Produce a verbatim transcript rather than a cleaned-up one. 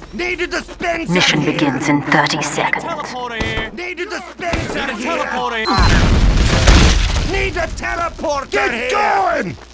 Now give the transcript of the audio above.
Need a dispenser. Mission begins in thirty seconds. Teleporter here. Need a dispenser. Got a teleporter here. Need a teleporter. Get going.